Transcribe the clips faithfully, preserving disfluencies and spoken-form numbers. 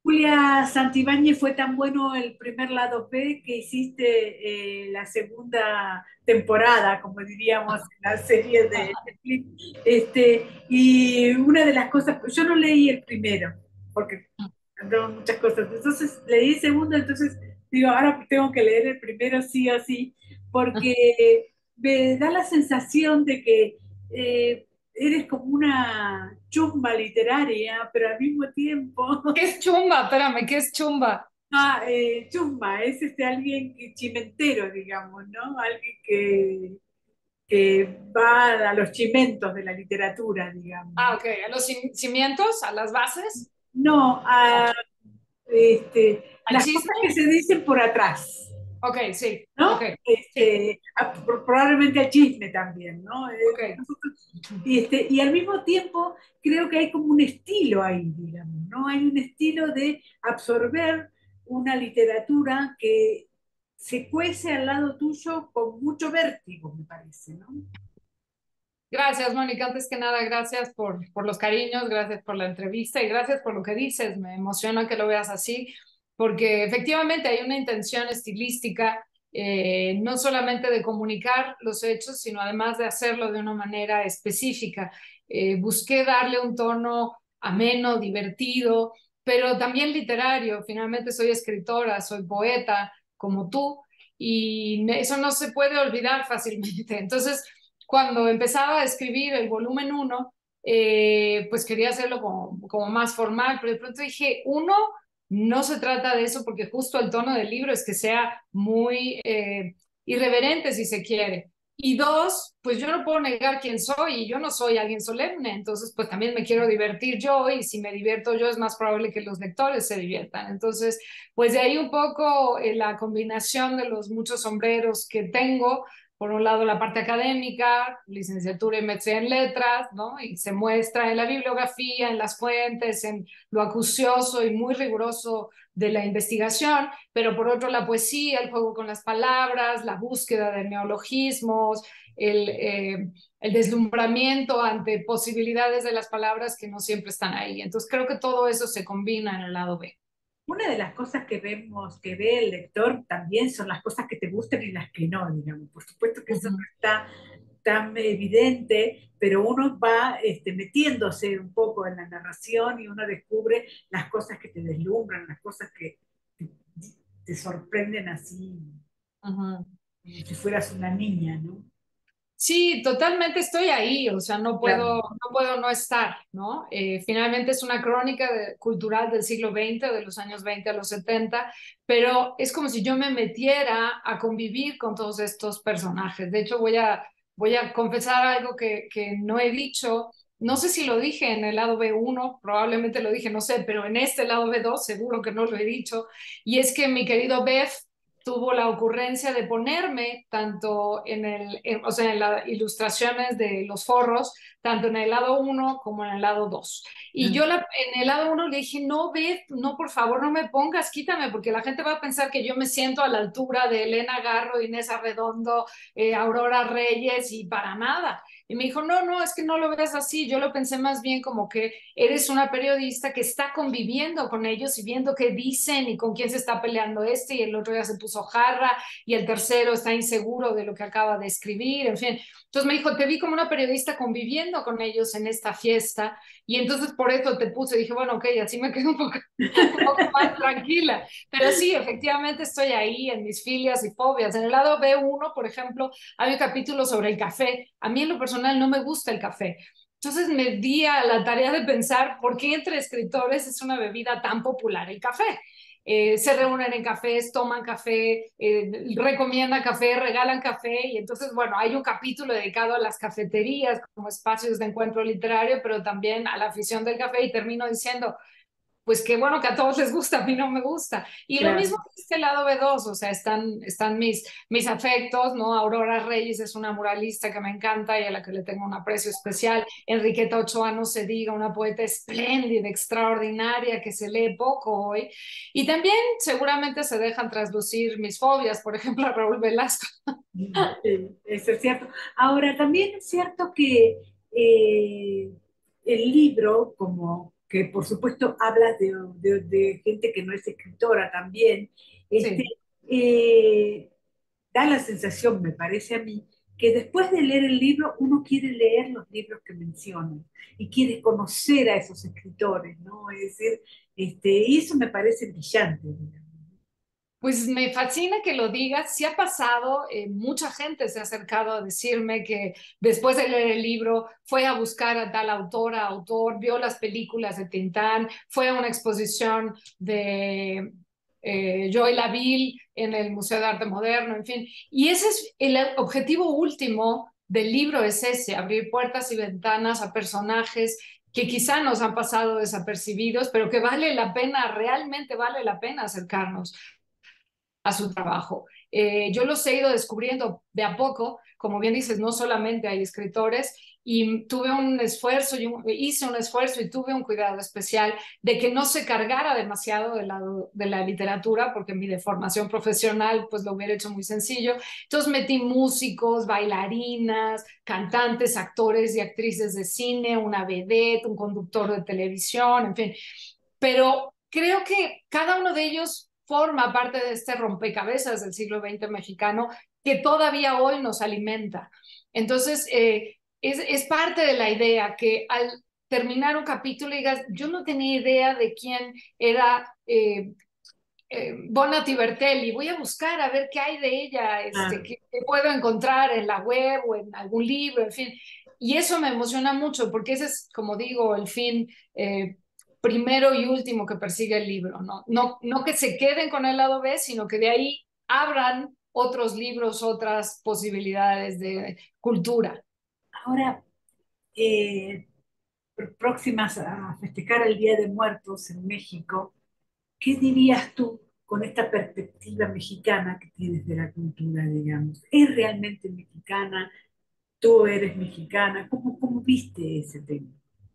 Julia Santibáñez, fue tan bueno el primer lado B que hiciste eh, la segunda temporada, como diríamos en la serie de Netflix. Este, y una de las cosas, yo no leí el primero, porque andaban muchas cosas. Entonces leí el segundo, entonces digo, ahora tengo que leer el primero sí o sí, porque me da la sensación de que eh, eres como una chusma literaria, pero al mismo tiempo. ¿Qué es chumba? Espérame, ¿qué es chumba? Ah, eh, chusma, es este alguien que, chimentero, digamos, ¿no? Alguien que, que va a los chimentos de la literatura, digamos. Ah, ok, a los cim- cimientos, a las bases, No, a este, al las cosas chisme. que se dicen por atrás, Ok, sí, ok, ¿no? sí, Este, a- probablemente al chisme también, ¿no? Eh, ok. y, este, y al mismo tiempo creo que hay como un estilo ahí, digamos, ¿no? Hay un estilo de absorber una literatura que se cuece al lado tuyo con mucho vértigo, me parece, ¿no? Gracias, Mónica. Antes que nada, gracias por, por los cariños, gracias por la entrevista y gracias por lo que dices. Me emociona que lo veas así, porque efectivamente hay una intención estilística, eh, no solamente de comunicar los hechos, sino además de hacerlo de una manera específica. Eh, busqué darle un tono ameno, divertido, pero también literario. Finalmente soy escritora, soy poeta, como tú, y eso no se puede olvidar fácilmente. Entonces, cuando empezaba a escribir el volumen uno, eh, pues quería hacerlo como, como más formal, pero de pronto dije, uno, no se trata de eso porque justo el tono del libro es que sea muy eh, irreverente si se quiere. Y dos, pues yo no puedo negar quién soy y yo no soy alguien solemne, entonces pues también me quiero divertir yo y si me divierto yo es más probable que los lectores se diviertan. Entonces, pues de ahí un poco eh, la combinación de los muchos sombreros que tengo, por un lado la parte académica, licenciatura y maestría en letras, ¿no? Y se muestra en la bibliografía, en las fuentes, en lo acucioso y muy riguroso de la investigación, pero por otro la poesía, el juego con las palabras, la búsqueda de neologismos, el, eh, el deslumbramiento ante posibilidades de las palabras que no siempre están ahí. Entonces creo que todo eso se combina en el lado B. Una de las cosas que vemos, que ve el lector también son las cosas que te gustan y las que no, digamos. Por supuesto que eso no Ujú. está tan evidente, pero uno va este, metiéndose un poco en la narración y uno descubre las cosas que te deslumbran, las cosas que te, te sorprenden así, Ujú. como si fueras una niña, ¿no? Sí, totalmente estoy ahí, o sea, no puedo, Claro. no puedo no estar, ¿no? Eh, finalmente es una crónica de- cultural del siglo veinte, de los años veinte a los setenta, pero es como si yo me metiera a convivir con todos estos personajes. De hecho, voy a, voy a confesar algo que, que no he dicho, no sé si lo dije en el lado B uno, probablemente lo dije, no sé, pero en este lado B dos seguro que no lo he dicho, y es que mi querido Beth tuvo la ocurrencia de ponerme tanto en el, en- o sea, en las ilustraciones de los forros, tanto en el lado uno como en el lado dos. Y yo la, en el lado uno le dije, no, ve, no, por favor, no me pongas, quítame, porque la gente va a pensar que yo me siento a la altura de Elena Garro, Inés Arredondo, eh, Aurora Reyes y para nada. Y me dijo, no, no, es que no lo ves así. Yo lo pensé más bien como que eres una periodista que está conviviendo con ellos y viendo qué dicen y con quién se está peleando este y el otro ya se puso jarra y el tercero está inseguro de lo que acaba de escribir, en fin. Entonces me dijo, te vi como una periodista conviviendo con ellos en esta fiesta y entonces por eso te puse, dije, bueno, ok, así me quedo un poco, un poco más tranquila. Pero sí, efectivamente estoy ahí en mis filias y fobias. En el lado B uno, por ejemplo, hay un capítulo sobre el café. A mí en lo personal no me gusta el café. Entonces me di a la tarea de pensar por qué entre escritores es una bebida tan popular el café. Eh, se reúnen en cafés, toman café, eh, recomiendan café, regalan café y entonces, bueno, hay un capítulo dedicado a las cafeterías como espacios de encuentro literario, pero también a la afición del café y termino diciendo, pues qué bueno que a todos les gusta, a mí no me gusta. Y lo mismo Claro. que este lado B dos, o sea, están, están mis, mis afectos, ¿no? Aurora Reyes es una muralista que me encanta y a la que le tengo un aprecio especial. Enriqueta Ochoa, no se diga, una poeta espléndida, extraordinaria, que se lee poco hoy. Y también seguramente se dejan traslucir mis fobias, por ejemplo, a Raúl Velasco. Sí, eso es cierto. Ahora, también es cierto que eh, el libro, como que por supuesto hablas de, de- de gente que no es escritora también, este, Sí. eh, da la sensación, me parece a mí, que después de leer el libro uno quiere leer los libros que mencionan y quiere conocer a esos escritores, ¿no? Es decir, este, y eso me parece brillante, digamos. Pues me fascina que lo digas. Sí ha pasado, eh, mucha gente se ha acercado a decirme que después de leer el libro fue a buscar a tal autora, autor, vio las películas de Tintán, fue a una exposición de eh, Joy Laville en el Museo de Arte Moderno, en fin. Y ese es el objetivo último del libro, es ese, abrir puertas y ventanas a personajes que quizá nos han pasado desapercibidos, pero que vale la pena, realmente vale la pena acercarnos a su trabajo. Eh, yo los he ido descubriendo de a poco, como bien dices, no solamente hay escritores, y tuve un esfuerzo, y un, hice un esfuerzo y tuve un cuidado especial de que no se cargara demasiado de la, de la literatura, porque mi deformación profesional pues lo hubiera hecho muy sencillo. Entonces metí músicos, bailarinas, cantantes, actores y actrices de cine, una vedette, un conductor de televisión, en fin. Pero creo que cada uno de ellos forma parte de este rompecabezas del siglo veinte mexicano que todavía hoy nos alimenta. Entonces, eh, es, es parte de la idea que al terminar un capítulo digas, yo no tenía idea de quién era eh, eh, Bonatti Bertelli, voy a buscar a ver qué hay de ella, este, Claro. qué, qué puedo encontrar en la web o en algún libro, en fin. Y eso me emociona mucho porque ese es, como digo, el fin eh, primero y último que persigue el libro, ¿no? No, no que se queden con el lado B, sino que de ahí abran otros libros, otras posibilidades de cultura. Ahora, eh, próximas a festejar el Día de Muertos en México, ¿qué dirías tú con esta perspectiva mexicana que tienes de la cultura, digamos? ¿Es realmente mexicana? ¿Tú eres mexicana? ¿Cómo, cómo viste ese tema?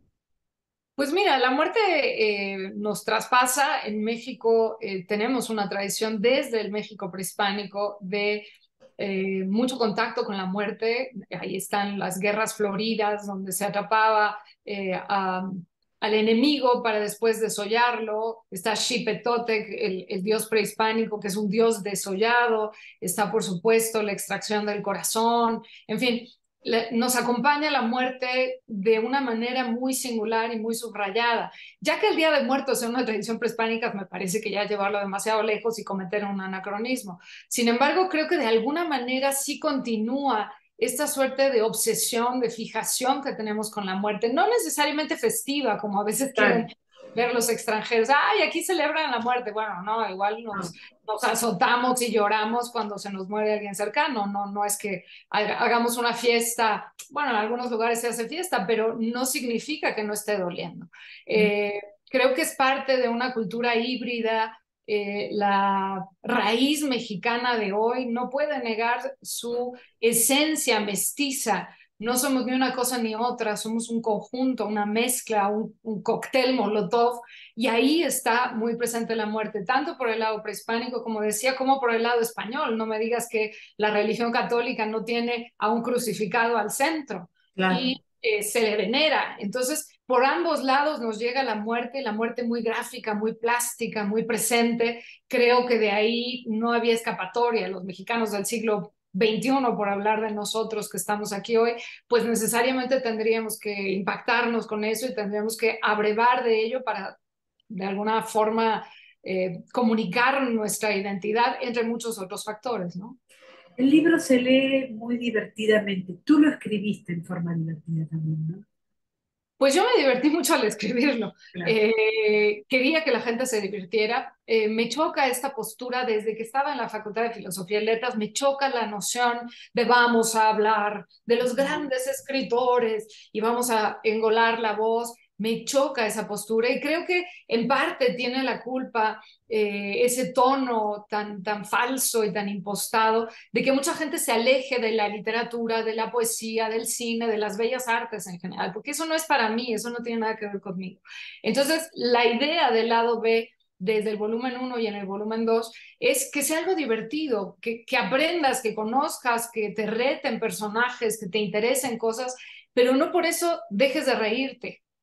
Pues mira, la muerte eh, nos traspasa. En México eh, tenemos una tradición desde el México prehispánico de eh, mucho contacto con la muerte. Ahí están las guerras floridas, donde se atrapaba eh, a- al enemigo para después desollarlo. Está Xipetotec, el, el dios prehispánico, que es un dios desollado. Está, por supuesto, la extracción del corazón. En fin, le- nos acompaña la muerte de una manera muy singular y muy subrayada. Ya que el Día de Muertos es una tradición prehispánica, me parece que ya llevarlo demasiado lejos y cometer un anacronismo. Sin embargo, creo que de alguna manera sí continúa esta suerte de obsesión, de fijación que tenemos con la muerte, no necesariamente festiva, como a veces quieren Claro, ver los extranjeros. Ay, aquí celebran la muerte. Bueno, no, igual nos, no, nos azotamos y lloramos cuando se nos muere alguien cercano. No, no es que hagamos una fiesta. Bueno, en algunos lugares se hace fiesta, pero no significa que no esté doliendo. Eh, creo que es parte de una cultura híbrida. Eh, la raíz mexicana de hoy no puede negar su esencia mestiza. No somos ni una cosa ni otra, somos un conjunto, una mezcla, un, un cóctel molotov, y ahí está muy presente la muerte, tanto por el lado prehispánico, como decía, como por el lado español. No me digas que la religión católica no tiene a un crucificado al centro claro. y eh, se le venera. Entonces, por ambos lados nos llega la muerte, la muerte muy gráfica, muy plástica, muy presente. Creo que de ahí no había escapatoria. Los mexicanos del siglo veintiuno, por hablar de nosotros que estamos aquí hoy, pues necesariamente tendríamos que impactarnos con eso y tendríamos que abrevar de ello para de alguna forma eh, comunicar nuestra identidad, entre muchos otros factores, ¿no? El libro se lee muy divertidamente. Tú lo escribiste en forma divertida también, ¿no? Pues yo me divertí mucho al escribirlo. Claro. Eh, quería que la gente se divirtiera. Eh, me choca esta postura desde que estaba en la Facultad de Filosofía y Letras, me choca la noción de vamos a hablar de los grandes escritores y vamos a engolar la voz. Me choca esa postura y creo que en parte tiene la culpa eh, ese tono tan, tan falso y tan impostado de que mucha gente se aleje de la literatura, de la poesía, del cine, de las bellas artes en general, porque eso no es para mí, eso no tiene nada que ver conmigo. Entonces, la idea del lado B, desde el volumen uno y en el volumen dos, es que sea algo divertido, que, que aprendas, que conozcas, que te reten personajes, que te interesen cosas, pero no por eso dejes de reírte.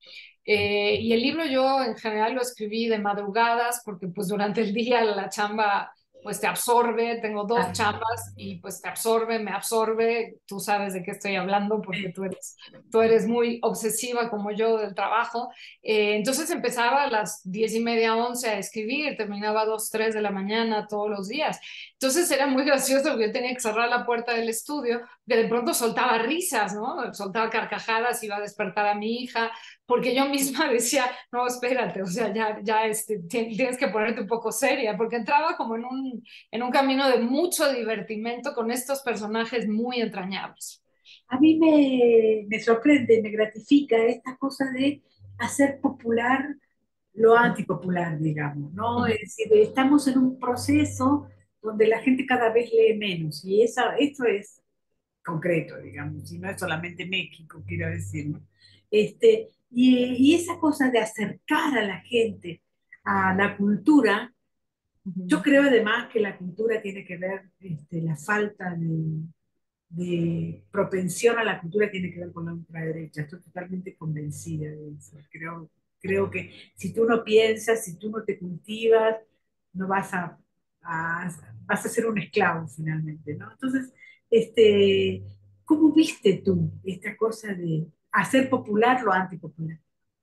Eh, y el libro yo en general lo escribí de madrugadas porque pues durante el día la chamba pues te absorbe, tengo dos Ah, chambas y pues te absorbe, me absorbe, tú sabes de qué estoy hablando porque sí. tú eres, tú eres muy obsesiva como yo del trabajo. Eh, entonces empezaba a las diez y media, once a escribir, terminaba a dos, tres de la mañana todos los días. Entonces era muy gracioso porque yo tenía que cerrar la puerta del estudio, que de pronto soltaba risas, ¿no? Soltaba carcajadas, iba a despertar a mi hija, porque yo misma decía, no, espérate, o sea, ya, ya este, tienes que ponerte un poco seria, porque entraba como en un, en un camino de mucho divertimento con estos personajes muy entrañables. A mí me, me sorprende, me gratifica esta cosa de hacer popular lo antipopular, digamos, ¿no? Es decir, estamos en un proceso donde la gente cada vez lee menos y esa, esto es concreto, digamos, y no es solamente México, quiero decir, ¿no? Este, y, y esa cosa de acercar a la gente a la cultura, yo Ujú. creo además que la cultura tiene que ver, este, la falta de, de propensión a la cultura tiene que ver con la ultraderecha. Estoy totalmente convencida de eso. Creo, creo que si tú no piensas, si tú no te cultivas, no vas a, a- vas a ser un esclavo finalmente, ¿no? Entonces, este, ¿cómo viste tú esta cosa de hacer popular lo antipopular?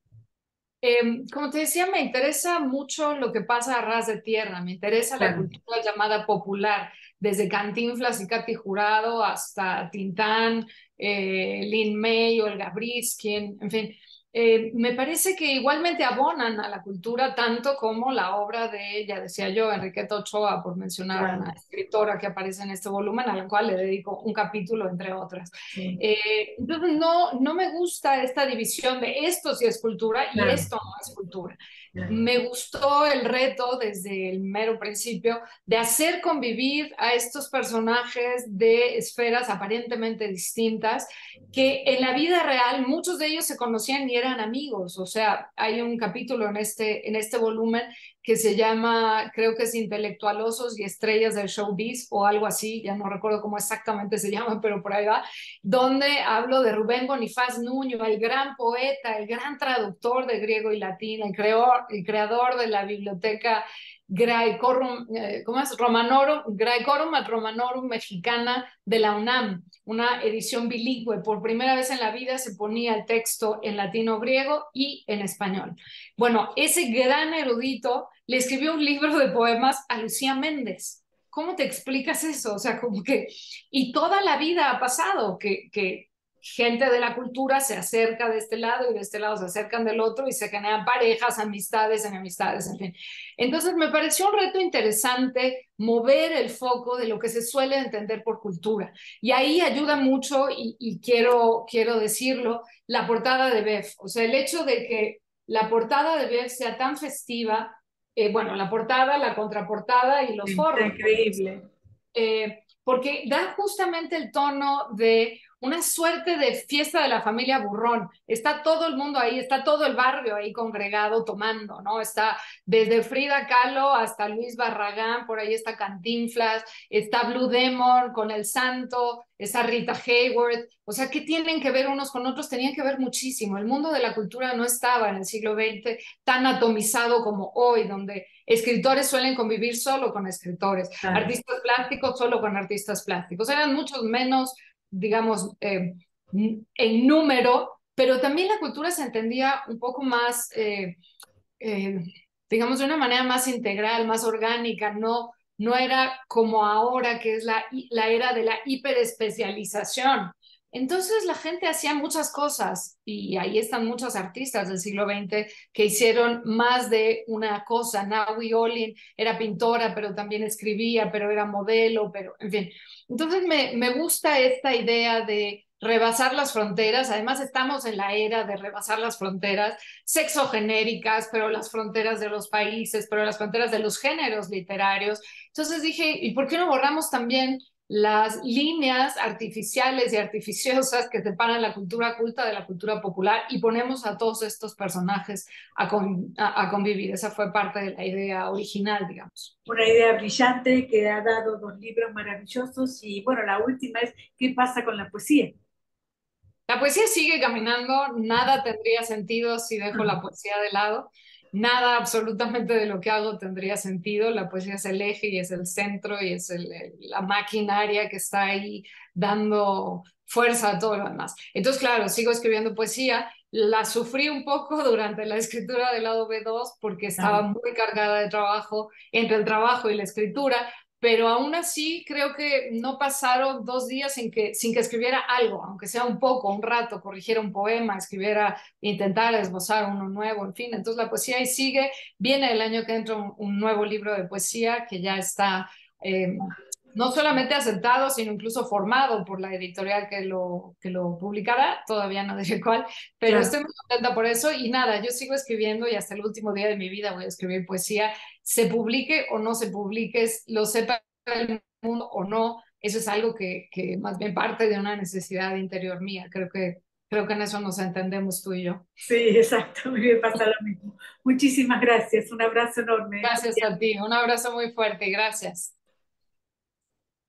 Eh, como te decía, me interesa mucho lo que pasa a ras de tierra, me interesa la Claro. cultura llamada popular, desde Cantinflas y Katy Jurado hasta Tintán, eh, Lin May, Olga Briskin, en fin. Eh, me parece que igualmente abonan a la cultura tanto como la obra de, ya decía yo, Enriqueta Ochoa, por mencionar Claro, una escritora que aparece en este volumen, a la cual le dedico un capítulo, entre otras. sí, Eh, entonces, no, no me gusta esta división de esto sí es cultura y claro, esto no es cultura. claro. Me gustó el reto desde el mero principio de hacer convivir a estos personajes de esferas aparentemente distintas, que en la vida real muchos de ellos se conocían y eran amigos. O sea, hay un capítulo en este, en este volumen que se llama, creo que es Intelectualosos y Estrellas del Showbiz o algo así, ya no recuerdo cómo exactamente se llama, pero por ahí va, donde hablo de Rubén Bonifaz Nuño, el gran poeta, el gran traductor de griego y latín, el, creador, el creador de la biblioteca Graecorum, eh, ¿cómo es? Romanorum, Graecorum ad Romanorum mexicana de la UNAM, una edición bilingüe. Por primera vez en la vida se ponía el texto en latino griego y en español. Bueno, ese gran erudito le escribió un libro de poemas a Lucía Méndez. ¿Cómo te explicas eso? O sea, como que y toda la vida ha pasado que, que gente de la cultura se acerca de este lado y de este lado se acercan del otro y se generan parejas, amistades, enemistades, en fin. Entonces me pareció un reto interesante mover el foco de lo que se suele entender por cultura. Y ahí ayuda mucho, y, y quiero, quiero decirlo, la portada de Bef. O sea, el hecho de que la portada de Bef sea tan festiva, eh, bueno, la portada, la contraportada y los Sí, está forros, porque increíble. eh, porque da justamente el tono de una suerte de fiesta de la familia Burrón. Está todo el mundo ahí, está todo el barrio ahí congregado tomando, ¿no? Está desde Frida Kahlo hasta Luis Barragán, por ahí está Cantinflas, está Blue Demon con El Santo, está Rita Hayworth. O sea, ¿qué tienen que ver unos con otros? Tenían que ver muchísimo. El mundo de la cultura no estaba en el siglo veinte tan atomizado como hoy, donde escritores suelen convivir solo con escritores, Claro. artistas plásticos solo con artistas plásticos. Eran muchos menos, digamos, eh, en número, pero también la cultura se entendía un poco más, eh, eh, digamos, de una manera más integral, más orgánica, no, no era como ahora, que es la, la era de la hiperespecialización. Entonces la gente hacía muchas cosas y ahí están muchos artistas del siglo veinte que hicieron más de una cosa. Naui Olin era pintora, pero también escribía, pero era modelo, pero en fin. Entonces me, me gusta esta idea de rebasar las fronteras. Además estamos en la era de rebasar las fronteras sexogenéricas, pero las fronteras de los países, pero las fronteras de los géneros literarios. Entonces dije, ¿y por qué no borramos también las líneas artificiales y artificiosas que separan la cultura culta de la cultura popular y ponemos a todos estos personajes a, con, a, a convivir? Esa fue parte de la idea original, digamos. Una idea brillante que ha dado dos libros maravillosos y bueno, la última es ¿qué pasa con la poesía? La poesía sigue caminando, nada tendría sentido si dejo la poesía de lado, nada absolutamente de lo que hago tendría sentido. La poesía es el eje y es el centro y es el- el- la maquinaria que está ahí dando fuerza a todo lo demás. Entonces, claro, sigo escribiendo poesía. La sufrí un poco durante la escritura del lado B dos porque estaba Claro. muy cargada de trabajo entre el trabajo y la escritura, pero aún así creo que no pasaron dos días sin que, sin que escribiera algo, aunque sea un poco, un rato, corrigiera un poema, escribiera, intentara esbozar uno nuevo, en fin. Entonces la poesía ahí sigue. Viene el año que entra un, un nuevo libro de poesía que ya está eh, no solamente aceptado, sino incluso formado por la editorial que lo, que lo publicará, todavía no diré cuál, pero Claro. estoy muy contenta por eso y nada, yo sigo escribiendo y hasta el último día de mi vida voy a escribir poesía, se publique o no se publique, lo sepa el mundo o no, eso es algo que, que más bien parte de una necesidad interior mía. Creo que, creo que en eso nos entendemos tú y yo. Sí, exacto, a mí me pasa lo mismo. Muchísimas gracias, un abrazo enorme. Gracias a ti. Un abrazo muy fuerte. Gracias.